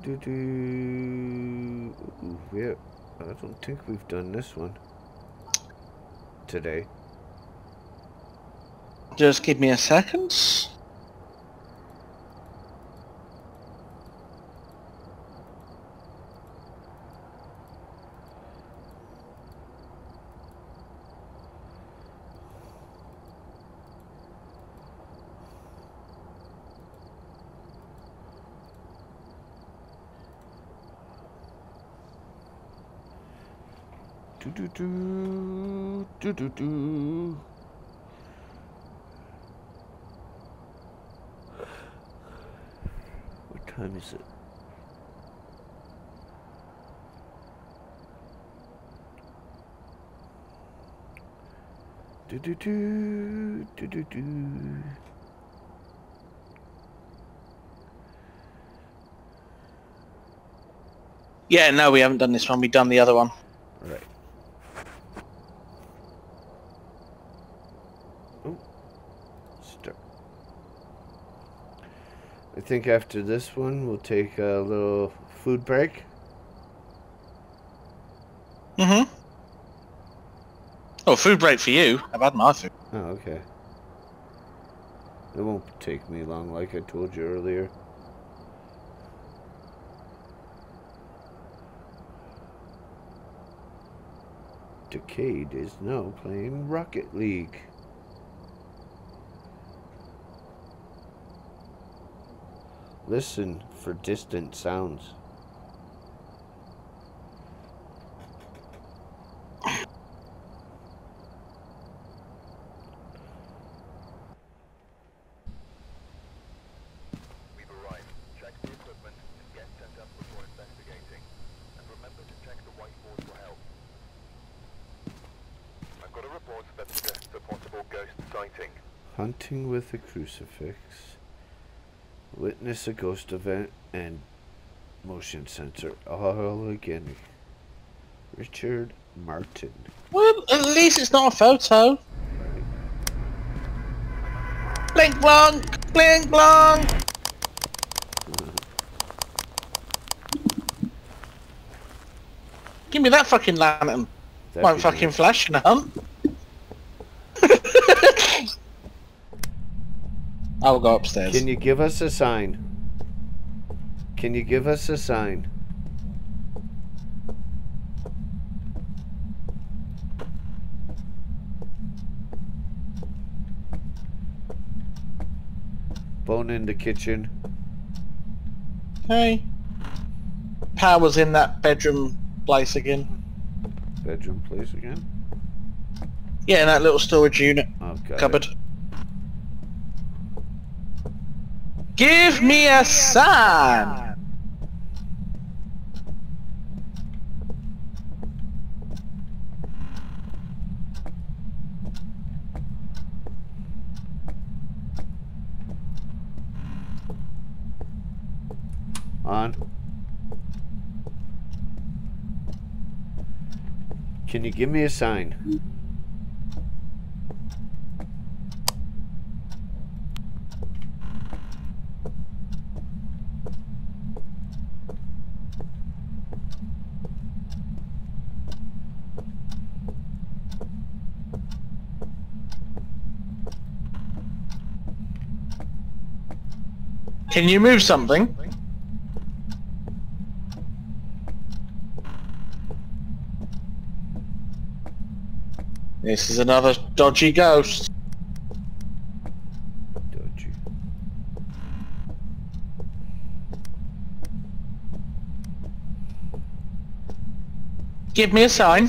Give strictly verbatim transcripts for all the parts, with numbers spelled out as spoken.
do do. Ooh, yeah, I don't think we've done this one today. Just give me a second. Do do do do do do. What time is it? Do do do do do do. Yeah, no, we haven't done this one. We've done the other one. Right. Oh, start. I think after this one, we'll take a little food break. Mm-hmm. Oh, food break for you. I've had my food. Oh, okay. It won't take me long, like I told you earlier. Decade is now playing Rocket League. Listen for distant sounds. We've arrived. Check the equipment and get sent up before investigating. And remember to check the whiteboard for help. I've got a report specific for possible ghost sighting. Hunting with a crucifix. Witness a ghost event and motion sensor. All again. Richard Martin. Well, at least it's not a photo. Blink blonk! Blink blonk! Give me that fucking lantern. That'd Won't be fucking nice. flash in a hunt. I'll go upstairs. Can you give us a sign? Can you give us a sign? Bone in the kitchen. Hey. Power's in that bedroom place again. Bedroom place again? Yeah, in that little storage unit. Oh, got Cupboard. it. Give me a sign! On. Can you give me a sign? Can you move something? This is another dodgy ghost. Dodgy. Give me a sign.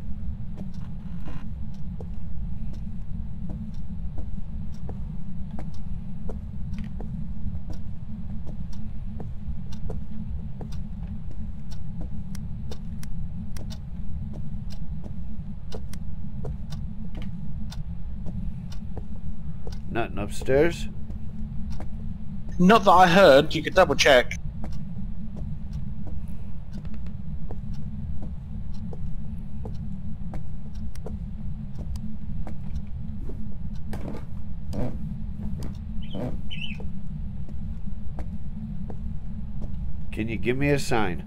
Nothing upstairs? Not that I heard, you could double check. Can you give me a sign?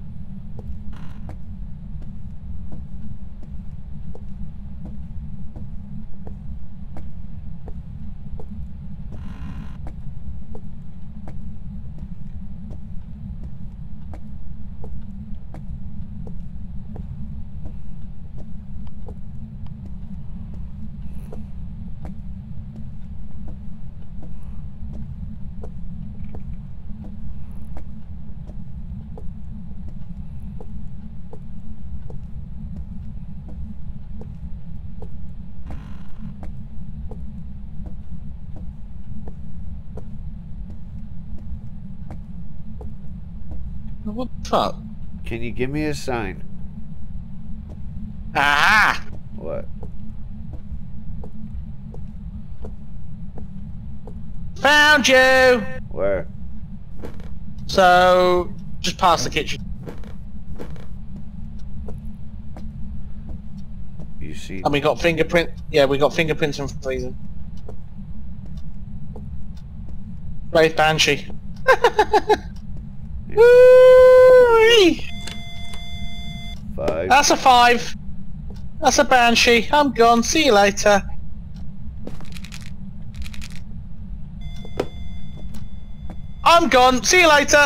What the fuck? Can you give me a sign? Ah! What? Found you! Where? So, just past the kitchen. You see? And we got fingerprint. Yeah, we got fingerprints and freezing. Wraith Banshee. Woo-wee! Five. That's a five. That's a Banshee. I'm gone. See you later. I'm gone. See you later.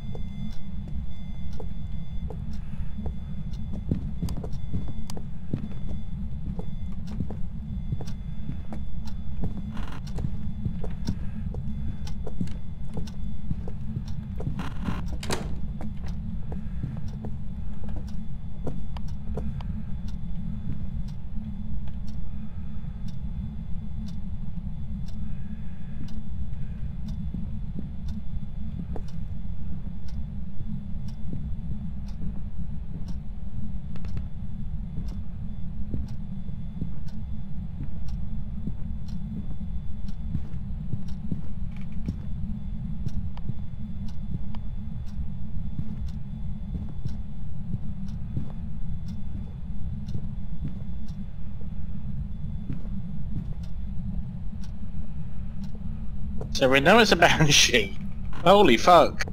So we know it's a Banshee. Holy fuck.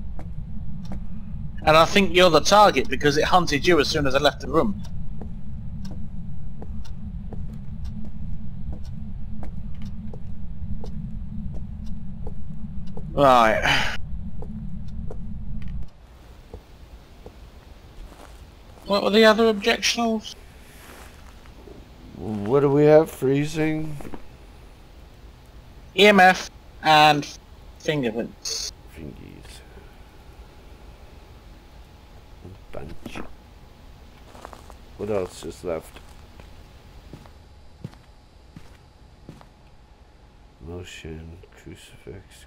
And I think you're the target because it hunted you as soon as I left the room. Right. What were the other objectionals? What do we have? Freezing? E M F and fingerprints. Fingies. Bunch. What else is left? Motion, crucifix,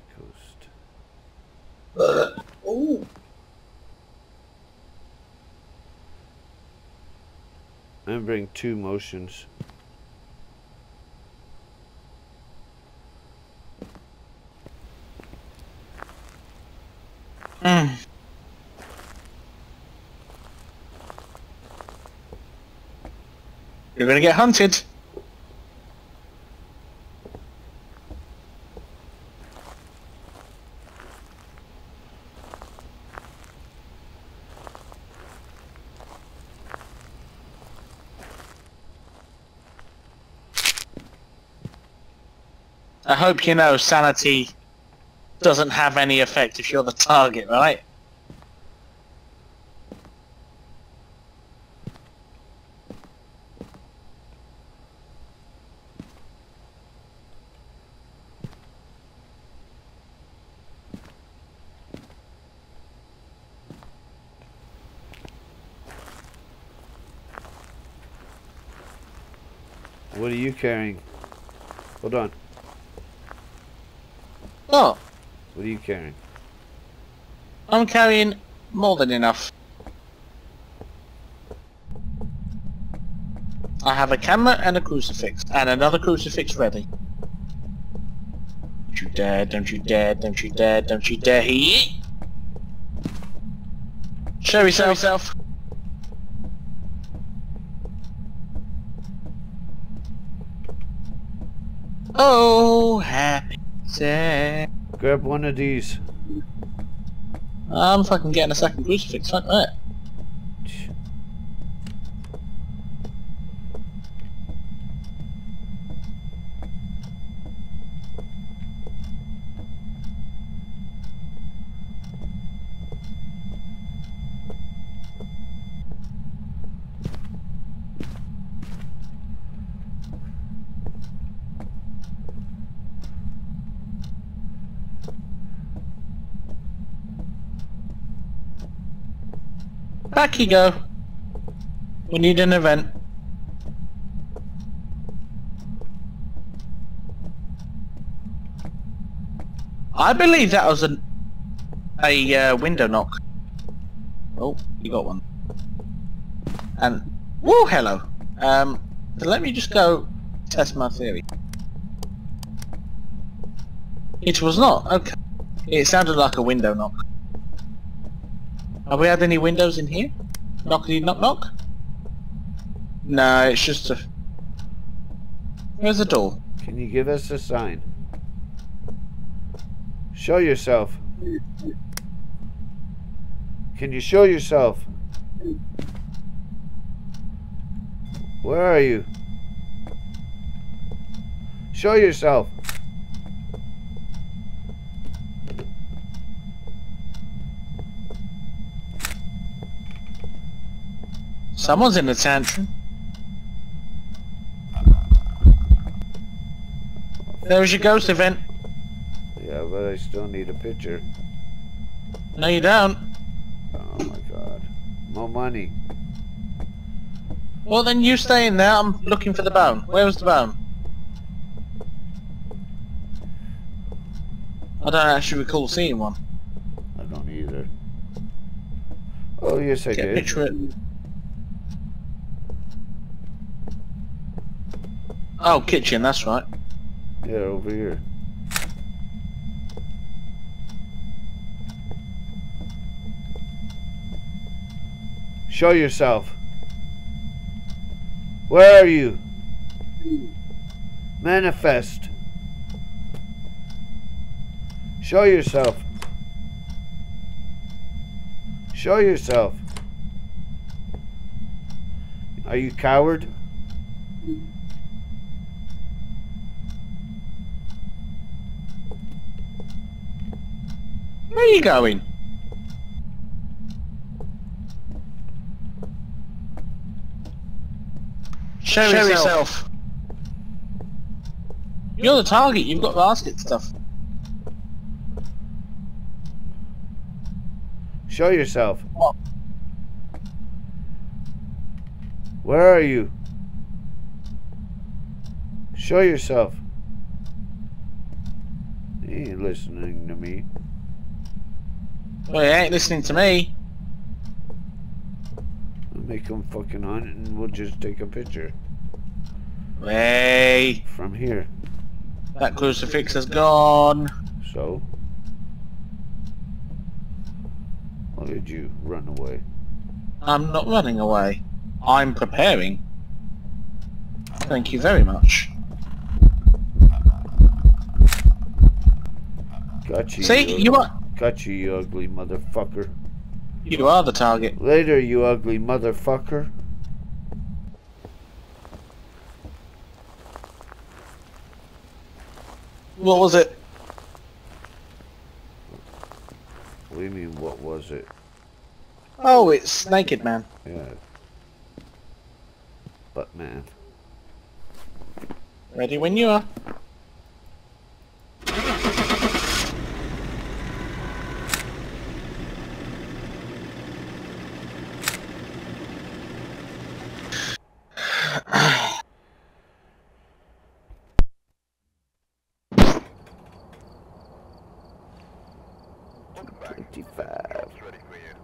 coast. Ooh. I'm bring two motions. Mm. You're gonna get hunted. I hope you know sanity doesn't have any effect if you're the target, right? What are you carrying? Hold on. Oh, What are you carrying? I'm carrying more than enough. I have a camera and a crucifix, and another crucifix ready. Don't you dare, don't you dare, don't you dare, don't you dare, he Show yourself. Show yourself. Oh, happy day. Grab one of these. I'm fucking getting a second crucifix, fuck that. Back you go. We need an event. I believe that was an, a uh, window knock. Oh, you got one. And, woo, hello. Um, so let me just go test my theory. It was not, okay. It sounded like a window knock. Have we had any windows in here? Knockity knock knock? No, it's just a... Where's the door? Can you give us a sign? Show yourself. Can you show yourself? Where are you? Show yourself. Someone's in a tantrum. There's your ghost event. Yeah, but I still need a picture. No, you don't. Oh my god. More money. Well, then you stay in there. I'm looking for the bone. Where was the bone? I don't actually recall seeing one. I don't either. Oh, yes I Get a did. picture of it. Oh, kitchen, that's right. Yeah, over here. Show yourself. Where are you? Manifest. Show yourself. Show yourself. Are you coward? Where are you going? Show, Show yourself. yourself. You're the target. You've got basket stuff. Show yourself. What? Where are you? Show yourself. He ain't listening to me. Well, he ain't listening to me. I'll make him fucking hunt and we'll just take a picture. Hey. From here. That crucifix is gone. So? Why did you run away? I'm not running away. I'm preparing. Thank you very much. Got you. See, you are... Got you, you ugly motherfucker. You are the target. Later, you ugly motherfucker. What was it? What do you mean, what was it? Oh, it's Naked Man. Yeah. Butt man. Ready when you are. twenty-five. It's ready for you.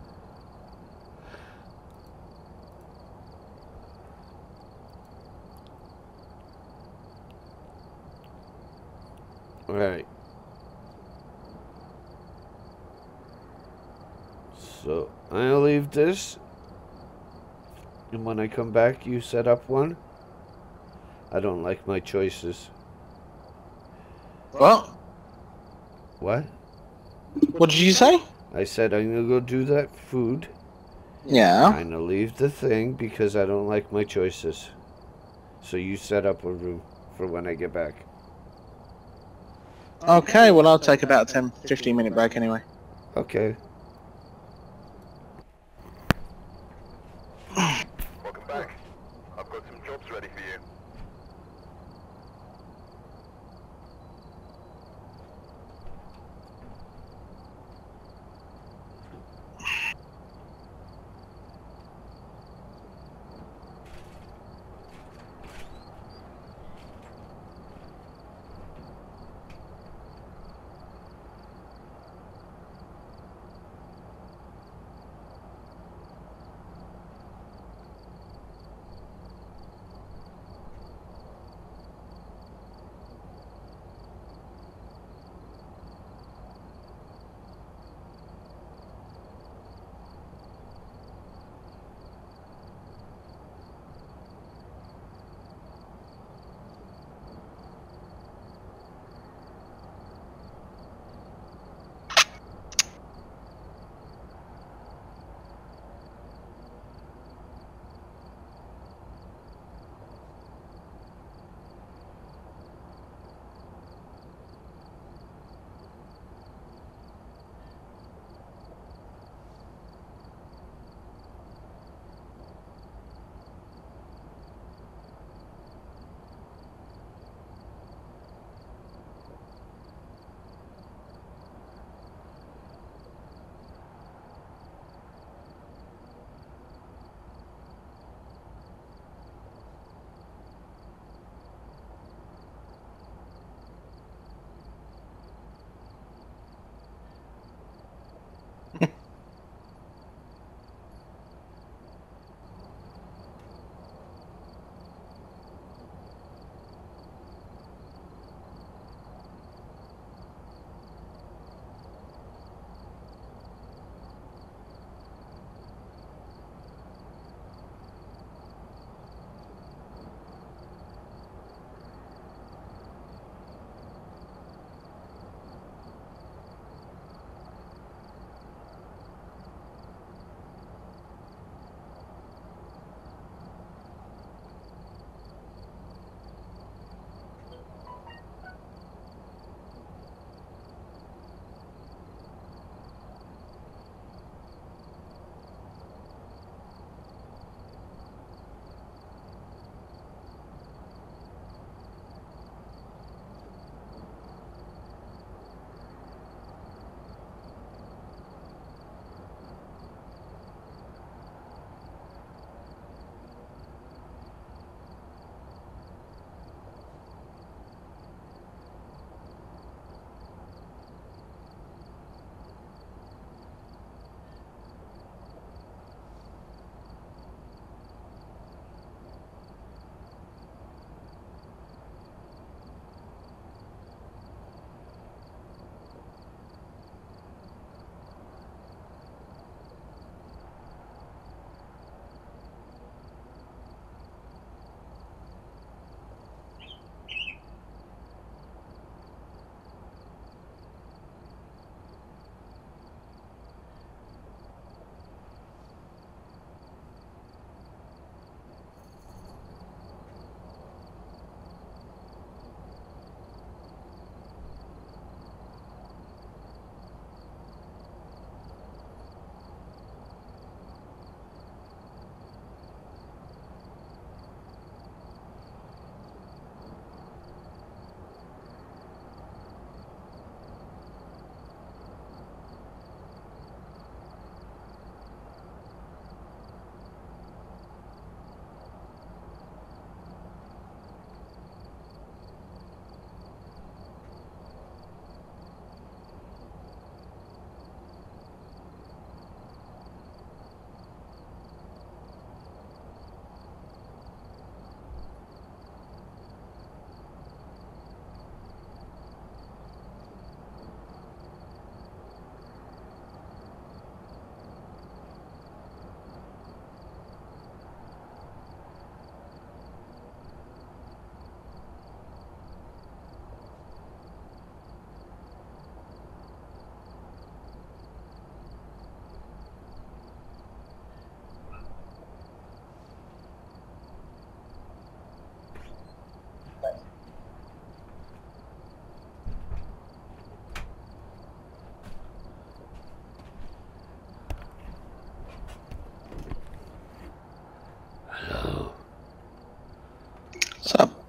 Alright. So, I'll leave this. And when I come back, you set up one. I don't like my choices. What? What? What did you say? I said I'm gonna go do that food. Yeah. I'm gonna leave the thing because I don't like my choices. So you set up a room for when I get back. Okay, well I'll take about a ten, fifteen minute break anyway. Okay. Welcome back. I've got some jobs ready for you. What's up?